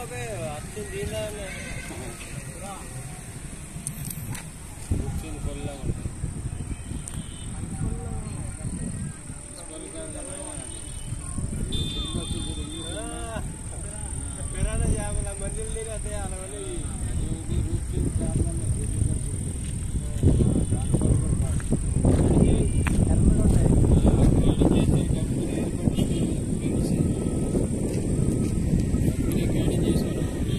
बाबे अच्छे दिन है रुचिन कोल्ला मंजिल नहीं रहते यार वाले